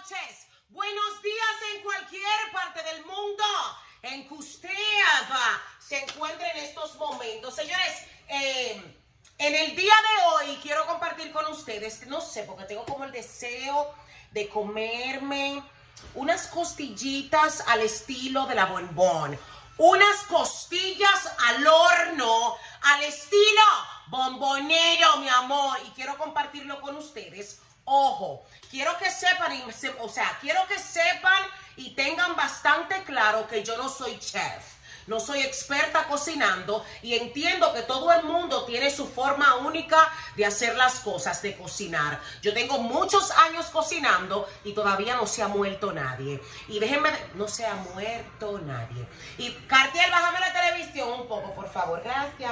noches, buenos días en cualquier parte del mundo en que usted se encuentre en estos momentos. Señores, en el día de hoy quiero compartir con ustedes, no sé, porque tengo como el deseo de comerme unas costillitas al estilo de la Bonbon. Unas costillas al horno, al estilo bombonero, mi amor. Y quiero compartirlo con ustedes. Ojo, quiero que sepan, quiero que sepan y tengan bastante claro que yo no soy chef. No soy experta cocinando y entiendo que todo el mundo tiene su forma única de hacer las cosas, de cocinar. Yo tengo muchos años cocinando y todavía no se ha muerto nadie. Y déjenme, no se ha muerto nadie. Y Cartier, bájame la televisión un poco, por favor. Gracias.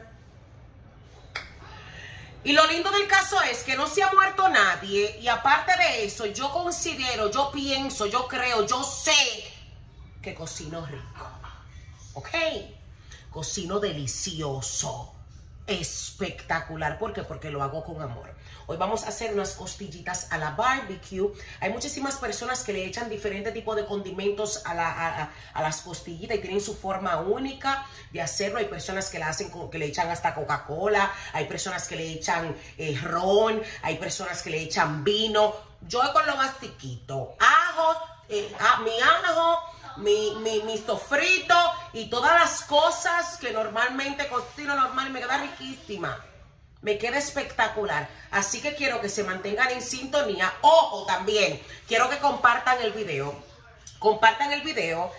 Y lo lindo del caso es que no se ha muerto nadie y aparte de eso, yo considero, yo pienso, yo creo, yo sé que cocino rico. ¿Ok? Cocino delicioso, espectacular. ¿Por qué? Porque lo hago con amor. Hoy vamos a hacer unas costillitas a la barbecue. Hay muchísimas personas que le echan diferentes tipos de condimentos a las costillitas y tienen su forma única de hacerlo. Hay personas que la hacen que le echan hasta Coca-Cola, hay personas que le echan ron, hay personas que le echan vino. Yo con lo más chiquito, ajo, mi ajo, mi sofrito y todas las cosas que normalmente cocino normal y me queda riquísima. Me queda espectacular. Así que quiero que se mantengan en sintonía. Ojo, también quiero que compartan el video. Compartan el video.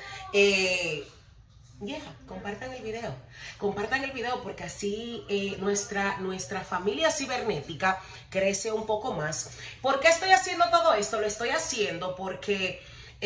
Compartan el video. Compartan el video porque así nuestra familia cibernética crece un poco más. ¿Por qué estoy haciendo todo esto? Lo estoy haciendo porque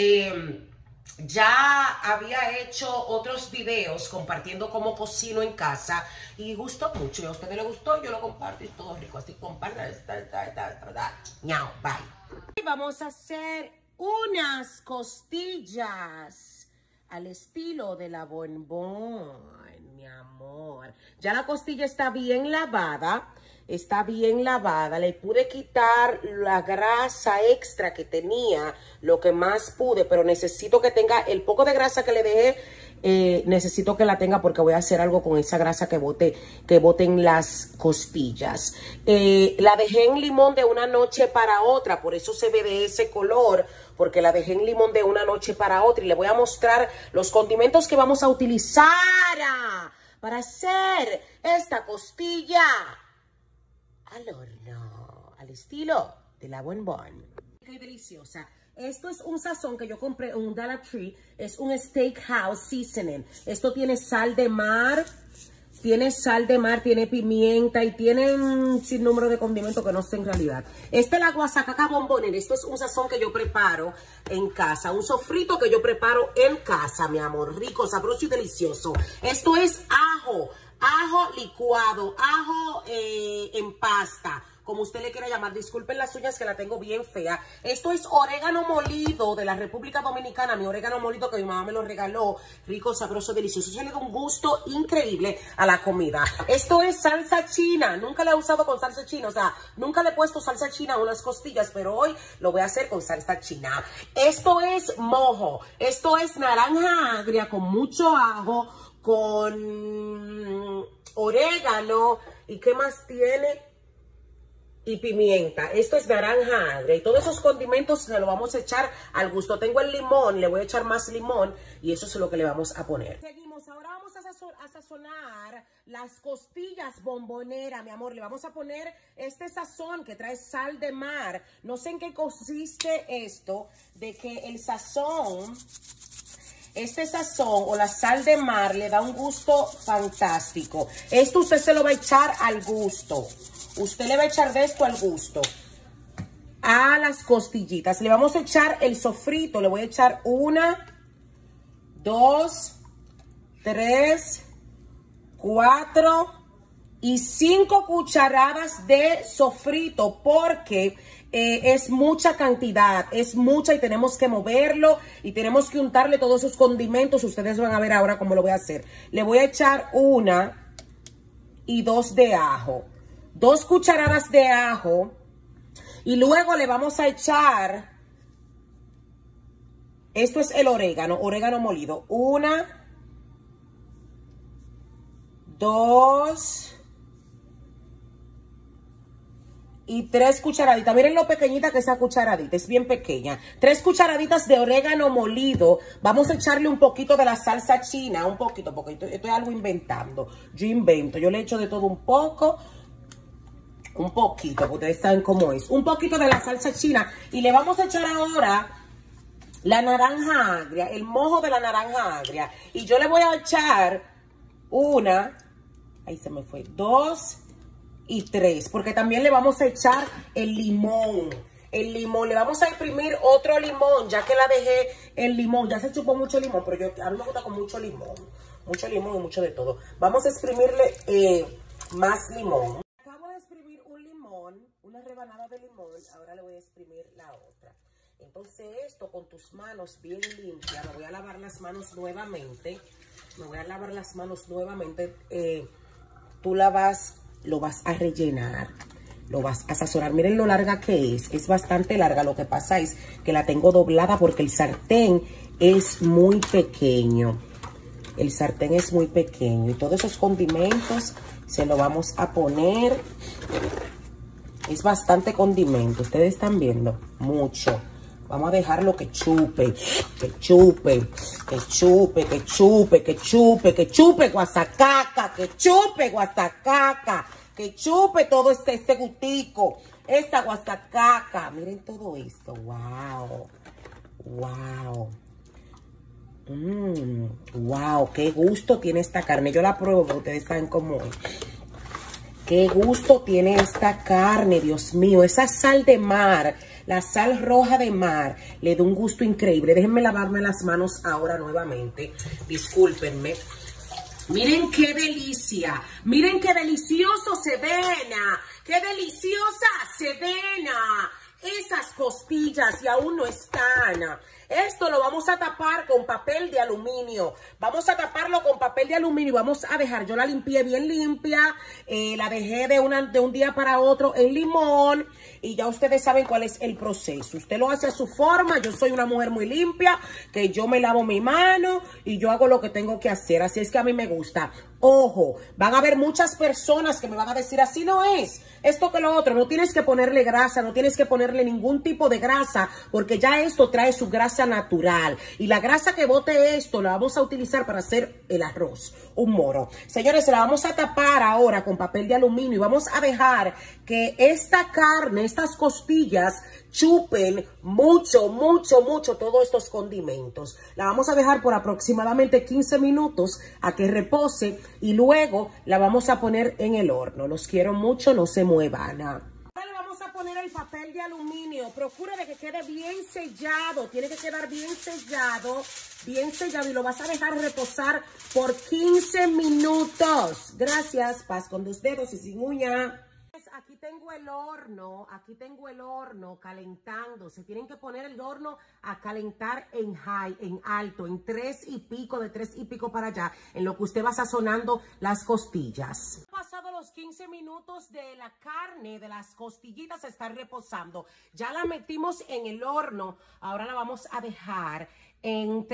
ya había hecho otros videos compartiendo cómo cocino en casa y gustó mucho. Y a ustedes les gustó, yo lo comparto y es todo rico. Así compartan. Ñao, bye. Vamos a hacer unas costillas al estilo de la Bonbon, mi amor. Ya la costilla está bien lavada. Está bien lavada, le pude quitar la grasa extra que tenía, lo que más pude, pero necesito que tenga el poco de grasa que le dejé, necesito que la tenga porque voy a hacer algo con esa grasa que boten las costillas. La dejé en limón de una noche para otra, por eso se ve de ese color, porque la dejé en limón de una noche para otra y le voy a mostrar los condimentos que vamos a utilizar para hacer esta costilla al horno, al estilo de la Bonbon. Qué deliciosa. Esto es un sazón que yo compré en un Dollar Tree. Es un Steakhouse Seasoning. Esto tiene sal de mar, tiene pimienta y tiene un sinnúmero de condimentos que no sé en realidad. Esta es la guasacaca bombonera. Esto es un sazón que yo preparo en casa. Un sofrito que yo preparo en casa, mi amor. Rico, sabroso y delicioso. Esto es ajo. Ajo licuado, ajo en pasta, como usted le quiera llamar. Disculpen las uñas que la tengo bien fea. Esto es orégano molido de la República Dominicana. Mi orégano molido que mi mamá me lo regaló. Rico, sabroso, delicioso. Eso le da un gusto increíble a la comida. Esto es salsa china. Nunca la he usado con salsa china. O sea, nunca le he puesto salsa china a unas costillas, pero hoy lo voy a hacer con salsa china. Esto es mojo. Esto es naranja agria con mucho ajo, con orégano y ¿qué más tiene? Y pimienta. Esto es naranja agria y todos esos condimentos se los vamos a echar al gusto. Tengo el limón, le voy a echar más limón y eso es lo que le vamos a poner. Seguimos, ahora vamos a sazonar las costillas bomboneras, mi amor. Le vamos a poner este sazón que trae sal de mar. No sé en qué consiste esto, de que el sazón... Este sazón o la sal de mar le da un gusto fantástico. Esto usted se lo va a echar al gusto. Usted le va a echar de esto al gusto. A las costillitas. Le vamos a echar el sofrito. Le voy a echar 1, 2, 3, 4 y 5 cucharadas de sofrito porque es mucha cantidad, es mucha y tenemos que moverlo y tenemos que untarle todos esos condimentos. Ustedes van a ver ahora cómo lo voy a hacer. Le voy a echar 1 y 2 de ajo, 2 cucharadas de ajo y luego le vamos a echar Esto es el orégano, orégano molido. 1, 2 y 3 cucharaditas. Miren lo pequeñita que es esa cucharadita, es bien pequeña. 3 cucharaditas de orégano molido. Vamos a echarle un poquito de la salsa china, un poquito, porque estoy algo inventando. Yo invento, yo le echo de todo un poco. Un poquito, porque ustedes saben cómo es. Un poquito de la salsa china. Y le vamos a echar ahora la naranja agria, el mojo de la naranja agria. Y yo le voy a echar 1, ahí se me fue, 2 y 3. Porque también le vamos a echar el limón. El limón, le vamos a exprimir otro limón, ya que la dejé el limón. Ya se chupó mucho limón, pero a mí me gusta con mucho limón. Mucho limón y mucho de todo. Vamos a exprimirle más limón. Una rebanada de limón, ahora le voy a exprimir la otra. Entonces esto con tus manos bien limpias, me voy a lavar las manos nuevamente. Tú lo vas a rellenar, lo vas a sazonar. Miren lo larga que es bastante larga. Lo que pasa es que la tengo doblada porque el sartén es muy pequeño. El sartén es muy pequeño y todos esos condimentos se lo vamos a poner. Es bastante condimento, ustedes están viendo, mucho. Vamos a dejarlo que chupe, que chupe, que chupe, que chupe, que chupe, que chupe guasacaca, que chupe guasacaca, que chupe todo este gustico, esta guasacaca. Miren todo esto, wow, wow. Wow, qué gusto tiene esta carne. Yo la pruebo porque ustedes saben cómo es. Qué gusto tiene esta carne, Dios mío. Esa sal de mar, la sal roja de mar, le da un gusto increíble. Déjenme lavarme las manos ahora nuevamente. Discúlpenme. Miren qué delicia. Miren qué delicioso se ven. Qué deliciosa se ven esas costillas y aún no están. Esto lo vamos a tapar con papel de aluminio. Vamos a taparlo con papel de aluminio y vamos a dejar, yo la limpié bien limpia, la dejé de un día para otro en limón y ya ustedes saben cuál es el proceso. Usted lo hace a su forma. Yo soy una mujer muy limpia, que yo me lavo mi mano y yo hago lo que tengo que hacer. Así es que a mí me gusta. Ojo, van a haber muchas personas que me van a decir, así no es, esto que lo otro. No tienes que ponerle grasa, no tienes que ponerle ningún tipo de grasa, porque ya esto trae su grasa natural. Y la grasa que bote esto la vamos a utilizar para hacer el arroz, un moro. Señores, la vamos a tapar ahora con papel de aluminio y vamos a dejar que esta carne, estas costillas, chupen mucho, mucho, mucho todos estos condimentos. La vamos a dejar por aproximadamente 15 minutos a que repose y luego la vamos a poner en el horno. Los quiero mucho, no se muevan. Ahora le vamos a poner el papel de aluminio. Procura de que quede bien sellado. Tiene que quedar bien sellado y lo vas a dejar reposar por 15 minutos. Gracias. Paz con 2 dedos y sin uña. Aquí tengo el horno calentando. Se tienen que poner el horno a calentar en high, en alto, en 3 y pico, de 3 y pico para allá, en lo que usted va sazonando las costillas. Pasado los 15 minutos de la carne, de las costillitas, está reposando. Ya la metimos en el horno. Ahora la vamos a dejar en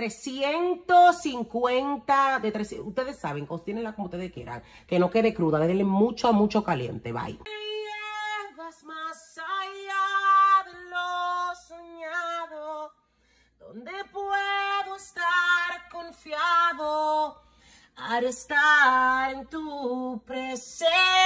350, ustedes saben, cocínenla como ustedes quieran, que no quede cruda, denle mucho, mucho caliente. Bye. Más allá de lo soñado, donde puedo estar confiado, al estar en tu presencia.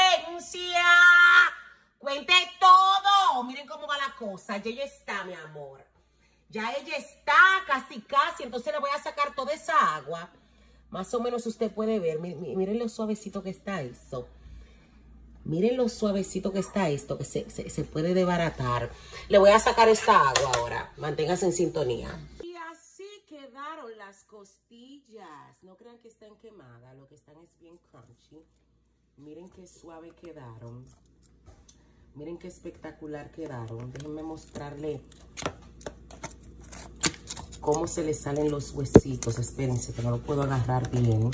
Cuente todo. Miren cómo va la cosa. Ya ella está, mi amor. Ya ella está casi. Entonces le voy a sacar toda esa agua. Más o menos usted puede ver. Miren lo suavecito que está eso. Miren lo suavecito que está esto, que se puede desbaratar. Le voy a sacar esta agua ahora. Manténgase en sintonía. Y así quedaron las costillas. No crean que están quemadas. Lo que están es bien crunchy. Miren qué suave quedaron. Miren qué espectacular quedaron. Déjenme mostrarle cómo se le salen los huesitos. Espérense que no lo puedo agarrar bien.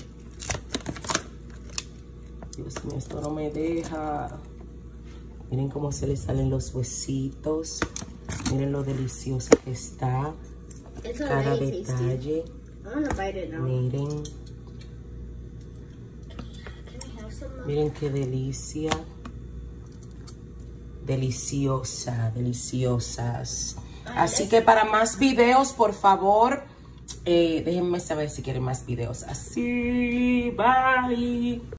Dios mío, esto no me deja. Miren cómo se le salen los huesitos. Miren lo deliciosa que está. It's Cada already tasty. detalle. I want to bite it now. Miren, Can we have some? miren qué delicia. Deliciosa, deliciosas. Así que para más videos, por favor, déjenme saber si quieren más videos así. Bye.